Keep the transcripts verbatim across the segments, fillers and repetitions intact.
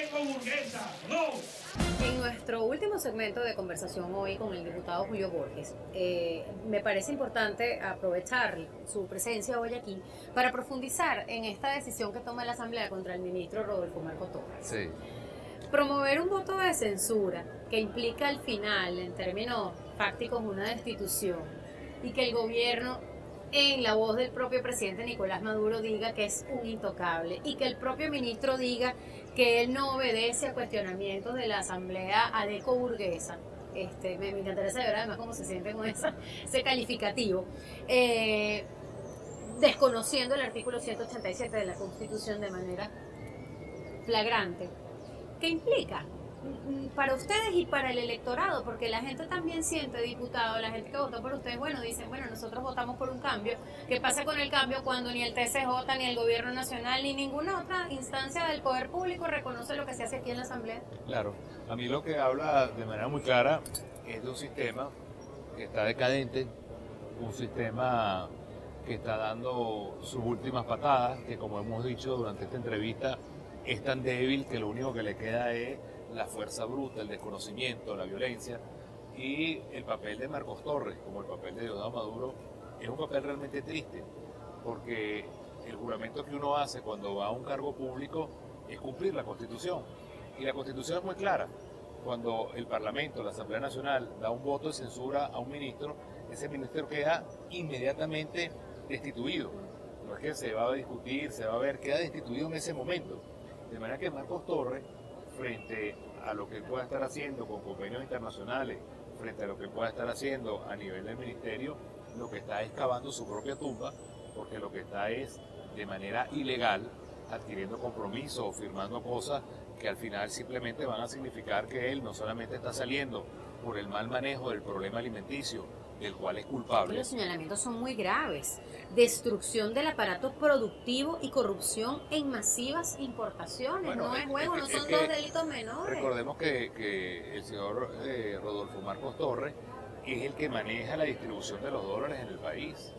ecoburguesa, no. En nuestro último segmento de conversación hoy con el diputado Julio Borges, eh, me parece importante aprovechar su presencia hoy aquí para profundizar en esta decisión que toma la Asamblea contra el ministro Rodolfo Marcos Torres. Sí. Promover un voto de censura que implica al final, en términos fácticos, una destitución y que el gobierno, en la voz del propio presidente Nicolás Maduro, diga que es un intocable y que el propio ministro diga que él no obedece a cuestionamientos de la Asamblea adeco-burguesa. Este, me, me encantaría saber además cómo se siente con esa, ese calificativo. Eh, desconociendo el artículo ciento ochenta y siete de la Constitución de manera flagrante. ¿Qué implica? Para ustedes y para el electorado, porque la gente también siente, diputado, la gente que votó por ustedes, bueno, dicen, bueno, nosotros votamos por un cambio. ¿Qué pasa con el cambio cuando ni el T C J, ni el gobierno nacional, ni ninguna otra instancia del poder público reconoce lo que se hace aquí en la Asamblea? Claro, a mí lo que habla de manera muy clara es de un sistema que está decadente, un sistema que está dando sus últimas patadas, que como hemos dicho durante esta entrevista, es tan débil que lo único que le queda es la fuerza bruta, el desconocimiento, la violencia, y el papel de Marcos Torres, como el papel de Diosdado Maduro, es un papel realmente triste, porque el juramento que uno hace cuando va a un cargo público es cumplir la Constitución, y la Constitución es muy clara. Cuando el Parlamento, la Asamblea Nacional, da un voto de censura a un ministro, ese ministro queda inmediatamente destituido. No es que se va a discutir, se va a ver, queda destituido en ese momento. De manera que Marcos Torres, frente a lo que pueda estar haciendo con convenios internacionales, frente a lo que pueda estar haciendo a nivel del ministerio, lo que está es cavando su propia tumba, porque lo que está es de manera ilegal adquiriendo compromisos o firmando cosas que al final simplemente van a significar que él no solamente está saliendo por el mal manejo del problema alimenticio, del cual es culpable. Los señalamientos son muy graves. Destrucción del aparato productivo y corrupción en masivas importaciones. Bueno, no es, es, juego, es, no es son que, dos delitos menores. Recordemos que, que el señor eh, Rodolfo Marcos Torres es el que maneja la distribución de los dólares en el país.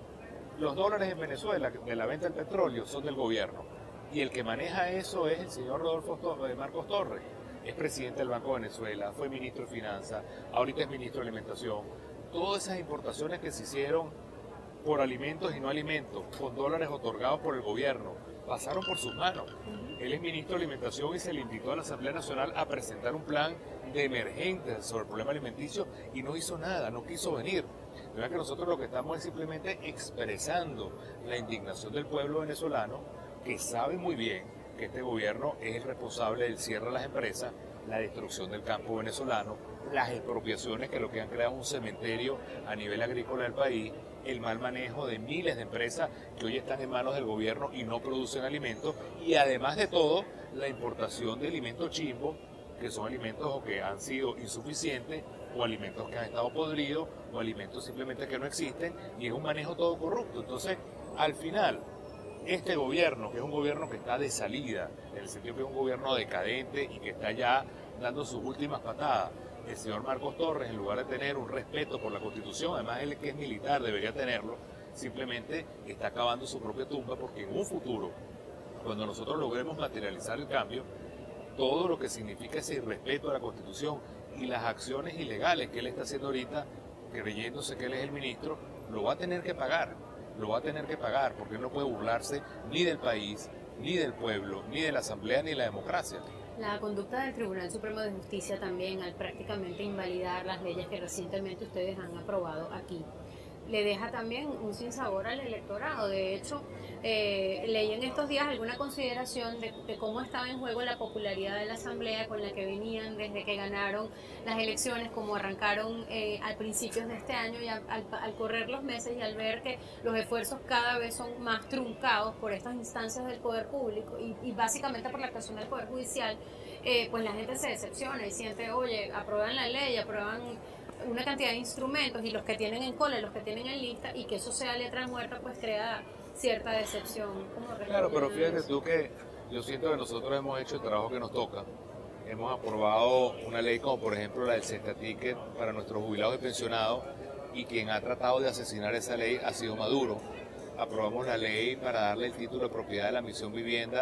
Los dólares en Venezuela de la venta del petróleo son del gobierno y el que maneja eso es el señor Rodolfo Torres, Marcos Torres. Es presidente del Banco de Venezuela, fue ministro de Finanzas, ahorita es ministro de Alimentación. Todas esas importaciones que se hicieron por alimentos y no alimentos, con dólares otorgados por el gobierno, pasaron por sus manos. Él es ministro de Alimentación y se le invitó a la Asamblea Nacional a presentar un plan de emergencia sobre el problema alimenticio y no hizo nada, no quiso venir. De verdad que nosotros lo que estamos es simplemente expresando la indignación del pueblo venezolano, que sabe muy bien que este gobierno es el responsable del cierre de las empresas, la destrucción del campo venezolano, las expropiaciones que lo que han creado es un cementerio a nivel agrícola del país, el mal manejo de miles de empresas que hoy están en manos del gobierno y no producen alimentos, y además de todo, la importación de alimentos chimbo, que son alimentos o que han sido insuficientes, o alimentos que han estado podridos, o alimentos simplemente que no existen, y es un manejo todo corrupto. Entonces, al final, este gobierno, que es un gobierno que está de salida, en el sentido que es un gobierno decadente y que está ya dando sus últimas patadas, el señor Marcos Torres, en lugar de tener un respeto por la Constitución, además él que es militar debería tenerlo, simplemente está cavando su propia tumba, porque en un futuro, cuando nosotros logremos materializar el cambio, todo lo que significa ese irrespeto a la Constitución y las acciones ilegales que él está haciendo ahorita, creyéndose que él es el ministro, lo va a tener que pagar, lo va a tener que pagar, porque él no puede burlarse ni del país, ni del pueblo, ni de la Asamblea, ni de la democracia. La conducta del Tribunal Supremo de Justicia también, al prácticamente invalidar las leyes que recientemente ustedes han aprobado aquí, le deja también un sinsabor al electorado. De hecho, eh, leí en estos días alguna consideración de, de cómo estaba en juego la popularidad de la Asamblea con la que venían desde que ganaron las elecciones, como arrancaron eh, al principio de este año, y al, al, al correr los meses y al ver que los esfuerzos cada vez son más truncados por estas instancias del poder público y, y básicamente por la actuación del poder judicial, eh, pues la gente se decepciona y siente, oye, aprueban la ley, aprueban una cantidad de instrumentos y los que tienen en cola, los que tienen en lista, y que eso sea letra muerta, pues crea cierta decepción. Claro, pero fíjate tú que yo siento que nosotros hemos hecho el trabajo que nos toca. Hemos aprobado una ley como por ejemplo la del Cesta Ticket para nuestros jubilados y pensionados, y quien ha tratado de asesinar esa ley ha sido Maduro. Aprobamos la ley para darle el título de propiedad de la Misión Vivienda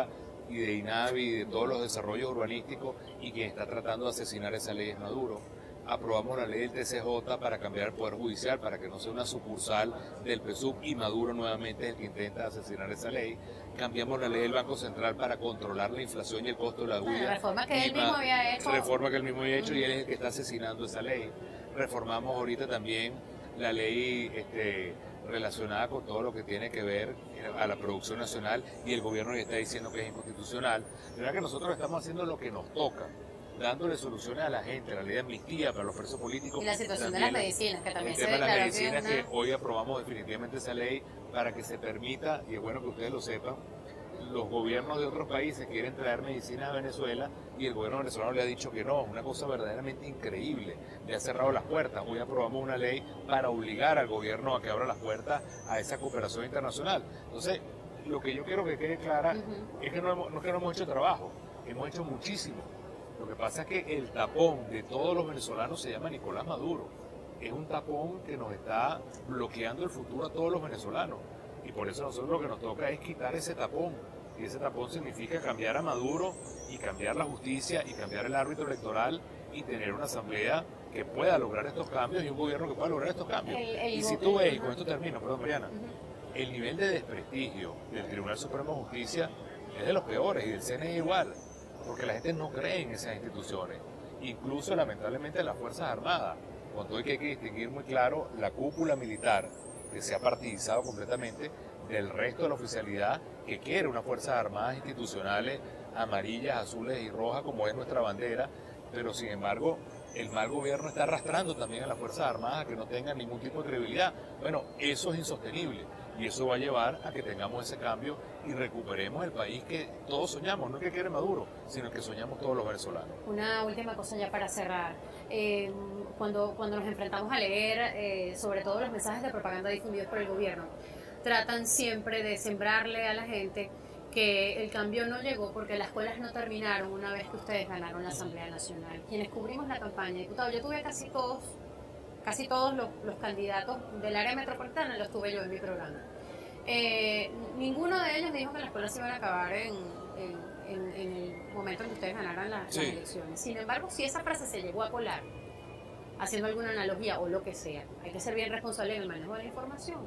y de INAVI y de todos los desarrollos urbanísticos, y quien está tratando de asesinar esa ley es Maduro. Aprobamos la ley del T C J para cambiar el Poder Judicial, para que no sea una sucursal del P S U V, y Maduro nuevamente es el que intenta asesinar esa ley. Cambiamos la ley del Banco Central para controlar la inflación y el costo de la deuda. La reforma que él mismo había hecho. Reforma que él mismo había hecho y él es el que está asesinando esa ley. Reformamos ahorita también la ley este, relacionada con todo lo que tiene que ver a la producción nacional, y el gobierno ya está diciendo que es inconstitucional. De verdad que nosotros estamos haciendo lo que nos toca, dándole soluciones a la gente, la ley de amnistía para los presos políticos. Y la situación de las medicinas, que también el se tema de las declaró medicinas, que, que una... hoy aprobamos definitivamente esa ley para que se permita, y es bueno que ustedes lo sepan, los gobiernos de otros países quieren traer medicinas a Venezuela y el gobierno venezolano le ha dicho que no, una cosa verdaderamente increíble, le ha cerrado las puertas. Hoy aprobamos una ley para obligar al gobierno a que abra las puertas a esa cooperación internacional. Entonces, lo que yo quiero que quede clara uh-huh. es que no, hemos, no es que no hemos hecho trabajo, hemos hecho muchísimo. Lo que pasa es que el tapón de todos los venezolanos se llama Nicolás Maduro. Es un tapón que nos está bloqueando el futuro a todos los venezolanos. Y por eso nosotros lo que nos toca es quitar ese tapón. Y ese tapón significa cambiar a Maduro y cambiar la justicia y cambiar el árbitro electoral y tener una asamblea que pueda lograr estos cambios y un gobierno que pueda lograr estos cambios. El, el, y si tú ves, y con esto termino, perdón Mariana, uh-huh. el nivel de desprestigio del Tribunal Supremo de Justicia es de los peores, y del C N E igual, porque la gente no cree en esas instituciones, incluso lamentablemente las Fuerzas Armadas, cuando hay que distinguir muy claro la cúpula militar, que se ha partidizado completamente del resto de la oficialidad, que quiere unas Fuerzas Armadas institucionales amarillas, azules y rojas como es nuestra bandera, pero sin embargo el mal gobierno está arrastrando también a las Fuerzas Armadas a que no tengan ningún tipo de credibilidad. Bueno, eso es insostenible y eso va a llevar a que tengamos ese cambio y recuperemos el país que todos soñamos, no el que quiere Maduro, sino el que soñamos todos los venezolanos. Una última cosa ya para cerrar. Eh, cuando, cuando nos enfrentamos a leer eh, sobre todo los mensajes de propaganda difundidos por el gobierno, tratan siempre de sembrarle a la gente que el cambio no llegó porque las escuelas no terminaron una vez que ustedes ganaron la Asamblea Nacional. Quienes cubrimos la campaña, diputado, yo tuve casi todos, casi todos los, los candidatos del área metropolitana, los tuve yo en mi programa. Eh, ninguno de ellos dijo que las escuelas se iban a acabar en, en, en, en el momento en que ustedes ganaran la, sí. las elecciones. Sin embargo, si esa frase se llegó a colar, haciendo alguna analogía o lo que sea, hay que ser bien responsable en el manejo de la información.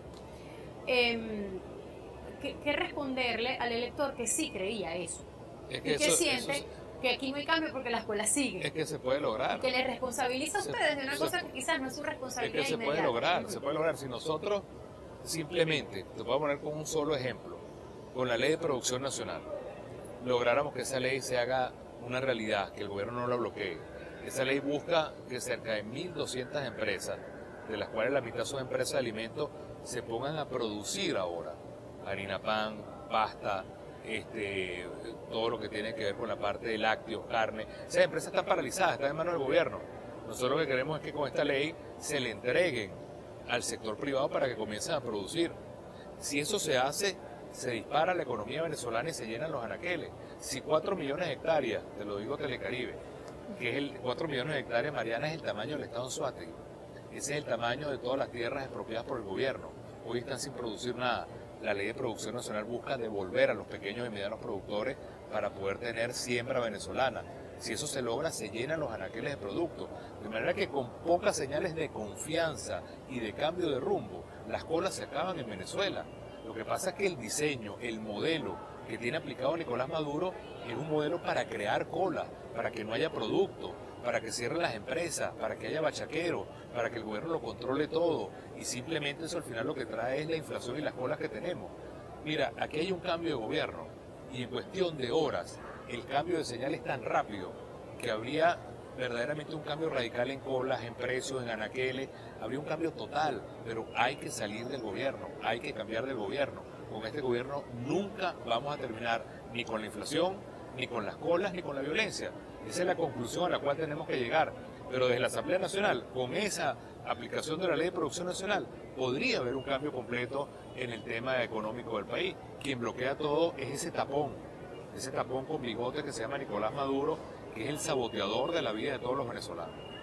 Eh, ¿qué, ¿Qué responderle al elector que sí creía eso? Es que y que eso, siente eso, que aquí no hay cambio porque la escuela sigue. Es que se puede lograr. Y que les responsabiliza a ustedes de una se, cosa que quizás no es su responsabilidad. Es que se inmediata. puede lograr, se puede lograr. Si nosotros simplemente, te voy a poner con un solo ejemplo, con la ley de producción nacional, lográramos que esa ley se haga una realidad, que el gobierno no la bloquee. Esa ley busca que cerca de mil doscientas empresas, de las cuales la mitad son empresas de alimentos, se pongan a producir ahora harina pan, pasta, este, todo lo que tiene que ver con la parte de lácteos, carne. Esas empresas están paralizadas, están en manos del gobierno. Nosotros lo que queremos es que con esta ley se le entreguen al sector privado para que comiencen a producir. Si eso se hace, se dispara la economía venezolana y se llenan los anaqueles. Si cuatro millones de hectáreas, te lo digo Telecaribe, que es el cuatro millones de hectáreas, Mariana, es el tamaño del estado Anzoátegui. Ese es el tamaño de todas las tierras expropiadas por el gobierno. Hoy están sin producir nada. La ley de producción nacional busca devolver a los pequeños y medianos productores para poder tener siembra venezolana. Si eso se logra, se llenan los anaqueles de productos. De manera que con pocas señales de confianza y de cambio de rumbo, las colas se acaban en Venezuela. Lo que pasa es que el diseño, el modelo que tiene aplicado Nicolás Maduro es un modelo para crear cola, para que no haya producto, para que cierren las empresas, para que haya bachaqueros, para que el gobierno lo controle todo, y simplemente eso al final lo que trae es la inflación y las colas que tenemos. Mira, aquí hay un cambio de gobierno y en cuestión de horas el cambio de señal es tan rápido que habría verdaderamente un cambio radical en colas, en precios, en anaqueles, habría un cambio total, pero hay que salir del gobierno, hay que cambiar del gobierno. Con este gobierno nunca vamos a terminar ni con la inflación, ni con las colas, ni con la violencia. Esa es la conclusión a la cual tenemos que llegar. Pero desde la Asamblea Nacional, con esa aplicación de la Ley de Producción Nacional, podría haber un cambio completo en el tema económico del país. Quien bloquea todo es ese tapón, ese tapón con bigote que se llama Nicolás Maduro, que es el saboteador de la vida de todos los venezolanos.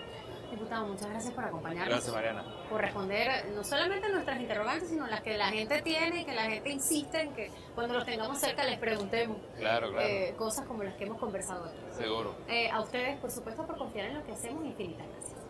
Diputado, muchas gracias por acompañarnos. Gracias, Mariana. Por responder no solamente nuestras interrogantes, sino las que la gente tiene y que la gente insiste en que cuando los tengamos cerca les preguntemos. Claro, claro. Eh, cosas como las que hemos conversado hoy. Seguro. Eh, a ustedes, por supuesto, por confiar en lo que hacemos. Infinitas gracias.